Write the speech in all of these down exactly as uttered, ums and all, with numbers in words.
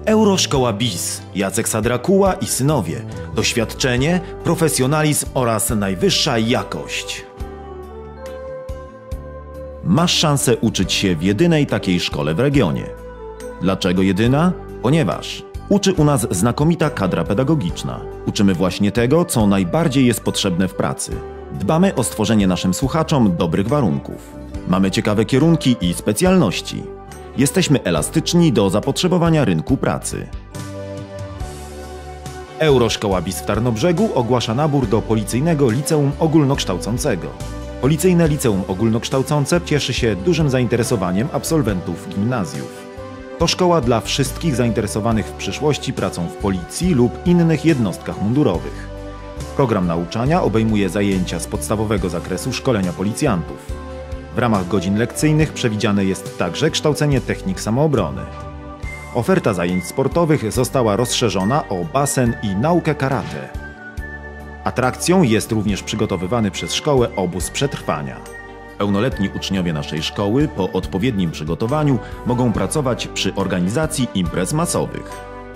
Euroszkoła B I S, Jacek Sadrakuła i synowie. Doświadczenie, profesjonalizm oraz najwyższa jakość. Masz szansę uczyć się w jedynej takiej szkole w regionie. Dlaczego jedyna? Ponieważ uczy u nas znakomita kadra pedagogiczna. Uczymy właśnie tego, co najbardziej jest potrzebne w pracy. Dbamy o stworzenie naszym słuchaczom dobrych warunków. Mamy ciekawe kierunki i specjalności. Jesteśmy elastyczni do zapotrzebowania rynku pracy. Euroszkoła B I S w Tarnobrzegu ogłasza nabór do Policyjnego Liceum Ogólnokształcącego. Policyjne Liceum Ogólnokształcące cieszy się dużym zainteresowaniem absolwentów gimnazjów. To szkoła dla wszystkich zainteresowanych w przyszłości pracą w policji lub innych jednostkach mundurowych. Program nauczania obejmuje zajęcia z podstawowego zakresu szkolenia policjantów. W ramach godzin lekcyjnych przewidziane jest także kształcenie technik samoobrony. Oferta zajęć sportowych została rozszerzona o basen i naukę karate. Atrakcją jest również przygotowywany przez szkołę obóz przetrwania. Pełnoletni uczniowie naszej szkoły po odpowiednim przygotowaniu mogą pracować przy organizacji imprez masowych.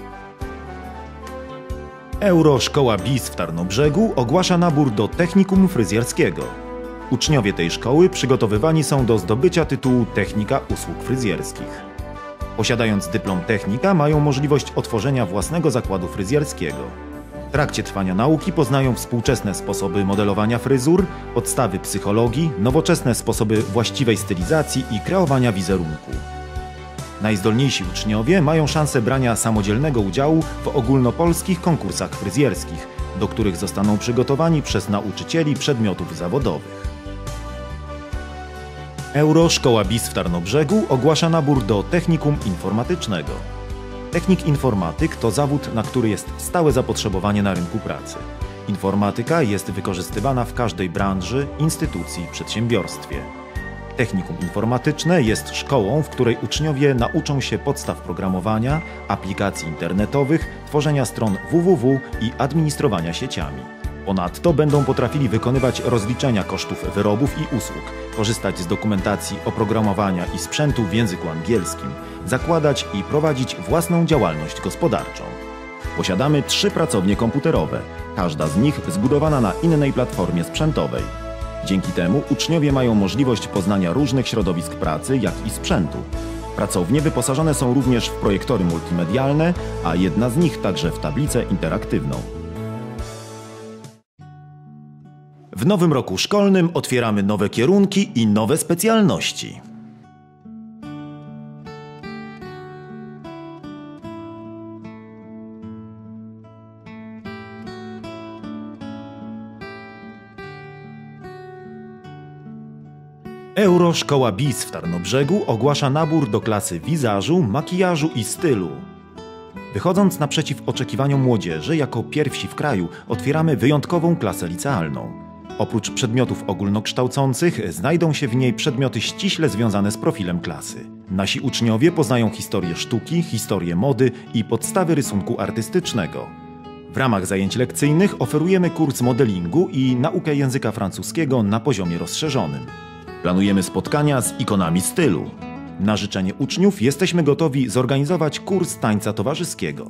Euroszkoła B I S w Tarnobrzegu ogłasza nabór do technikum fryzjerskiego. Uczniowie tej szkoły przygotowywani są do zdobycia tytułu technika usług fryzjerskich. Posiadając dyplom technika, mają możliwość otworzenia własnego zakładu fryzjerskiego. W trakcie trwania nauki poznają współczesne sposoby modelowania fryzur, podstawy psychologii, nowoczesne sposoby właściwej stylizacji i kreowania wizerunku. Najzdolniejsi uczniowie mają szansę brania samodzielnego udziału w ogólnopolskich konkursach fryzjerskich, do których zostaną przygotowani przez nauczycieli przedmiotów zawodowych. Euroszkoła B I S w Tarnobrzegu ogłasza nabór do technikum informatycznego. Technik informatyk to zawód, na który jest stałe zapotrzebowanie na rynku pracy. Informatyka jest wykorzystywana w każdej branży, instytucji, przedsiębiorstwie. Technikum informatyczne jest szkołą, w której uczniowie nauczą się podstaw programowania, aplikacji internetowych, tworzenia stron www i administrowania sieciami. Ponadto będą potrafili wykonywać rozliczenia kosztów wyrobów i usług, korzystać z dokumentacji oprogramowania i sprzętu w języku angielskim, zakładać i prowadzić własną działalność gospodarczą. Posiadamy trzy pracownie komputerowe, każda z nich zbudowana na innej platformie sprzętowej. Dzięki temu uczniowie mają możliwość poznania różnych środowisk pracy, jak i sprzętu. Pracownie wyposażone są również w projektory multimedialne, a jedna z nich także w tablicę interaktywną. W nowym roku szkolnym otwieramy nowe kierunki i nowe specjalności. Euroszkoła B I S w Tarnobrzegu ogłasza nabór do klasy wizażu, makijażu i stylu. Wychodząc naprzeciw oczekiwaniom młodzieży, jako pierwsi w kraju otwieramy wyjątkową klasę licealną. Oprócz przedmiotów ogólnokształcących znajdą się w niej przedmioty ściśle związane z profilem klasy. Nasi uczniowie poznają historię sztuki, historię mody i podstawy rysunku artystycznego. W ramach zajęć lekcyjnych oferujemy kurs modelingu i naukę języka francuskiego na poziomie rozszerzonym. Planujemy spotkania z ikonami stylu. Na życzenie uczniów jesteśmy gotowi zorganizować kurs tańca towarzyskiego.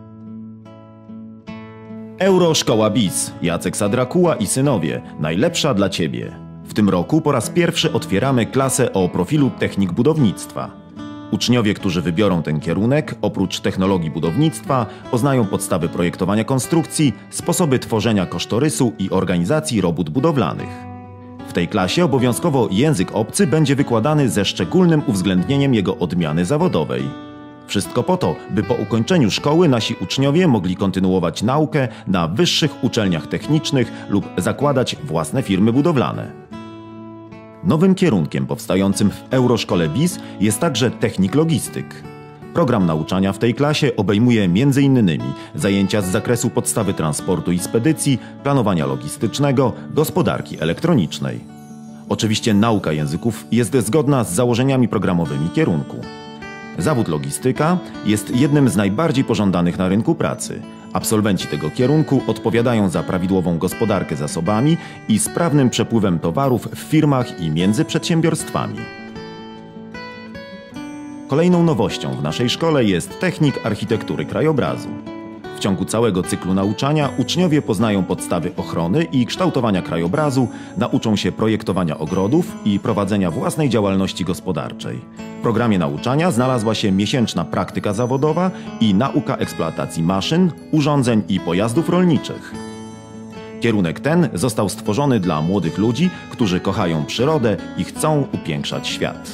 Euroszkoła B I S, Jacek Sadrakuła i synowie, najlepsza dla Ciebie. W tym roku po raz pierwszy otwieramy klasę o profilu technik budownictwa. Uczniowie, którzy wybiorą ten kierunek, oprócz technologii budownictwa, poznają podstawy projektowania konstrukcji, sposoby tworzenia kosztorysu i organizacji robót budowlanych. W tej klasie obowiązkowo język obcy będzie wykładany ze szczególnym uwzględnieniem jego odmiany zawodowej. Wszystko po to, by po ukończeniu szkoły nasi uczniowie mogli kontynuować naukę na wyższych uczelniach technicznych lub zakładać własne firmy budowlane. Nowym kierunkiem powstającym w Euroszkole B I S jest także technik logistyk. Program nauczania w tej klasie obejmuje między innymi zajęcia z zakresu podstawy transportu i spedycji, planowania logistycznego, gospodarki elektronicznej. Oczywiście nauka języków jest zgodna z założeniami programowymi kierunku. Zawód logistyka jest jednym z najbardziej pożądanych na rynku pracy. Absolwenci tego kierunku odpowiadają za prawidłową gospodarkę zasobami i sprawnym przepływem towarów w firmach i między przedsiębiorstwami. Kolejną nowością w naszej szkole jest technik architektury krajobrazu. W ciągu całego cyklu nauczania uczniowie poznają podstawy ochrony i kształtowania krajobrazu, nauczą się projektowania ogrodów i prowadzenia własnej działalności gospodarczej. W programie nauczania znalazła się miesięczna praktyka zawodowa i nauka eksploatacji maszyn, urządzeń i pojazdów rolniczych. Kierunek ten został stworzony dla młodych ludzi, którzy kochają przyrodę i chcą upiększać świat.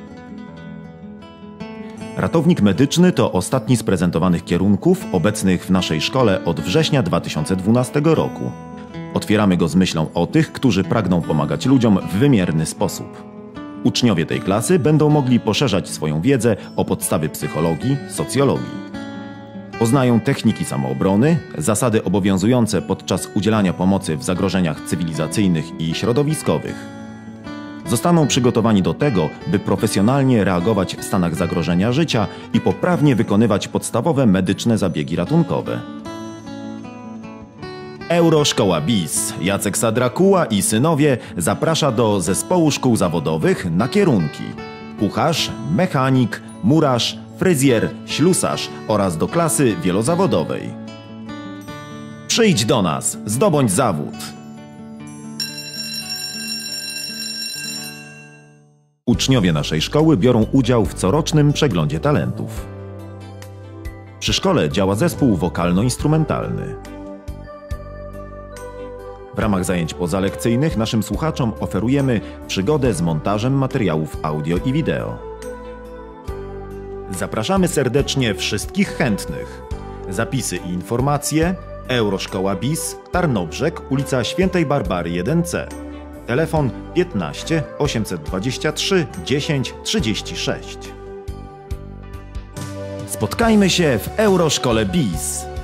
Ratownik medyczny to ostatni z prezentowanych kierunków obecnych w naszej szkole od września dwa tysiące dwunastego roku. Otwieramy go z myślą o tych, którzy pragną pomagać ludziom w wymierny sposób. Uczniowie tej klasy będą mogli poszerzać swoją wiedzę o podstawy psychologii, socjologii. Poznają techniki samoobrony, zasady obowiązujące podczas udzielania pomocy w zagrożeniach cywilizacyjnych i środowiskowych. Zostaną przygotowani do tego, by profesjonalnie reagować w stanach zagrożenia życia i poprawnie wykonywać podstawowe medyczne zabiegi ratunkowe. Euroszkoła B I S, Jacek Sadrakuła i synowie zaprasza do zespołu szkół zawodowych na kierunki kucharz, mechanik, murarz, fryzjer, ślusarz oraz do klasy wielozawodowej. Przyjdź do nas, zdobądź zawód! Uczniowie naszej szkoły biorą udział w corocznym przeglądzie talentów. Przy szkole działa zespół wokalno-instrumentalny. W ramach zajęć pozalekcyjnych naszym słuchaczom oferujemy przygodę z montażem materiałów audio i wideo. Zapraszamy serdecznie wszystkich chętnych. Zapisy i informacje: Euroszkoła B I S, Tarnobrzeg, ulica Świętej Barbary jeden C. Telefon piętnaście osiemset dwadzieścia trzy dziesięć trzydzieści sześć. Spotkajmy się w Euroszkole B I S.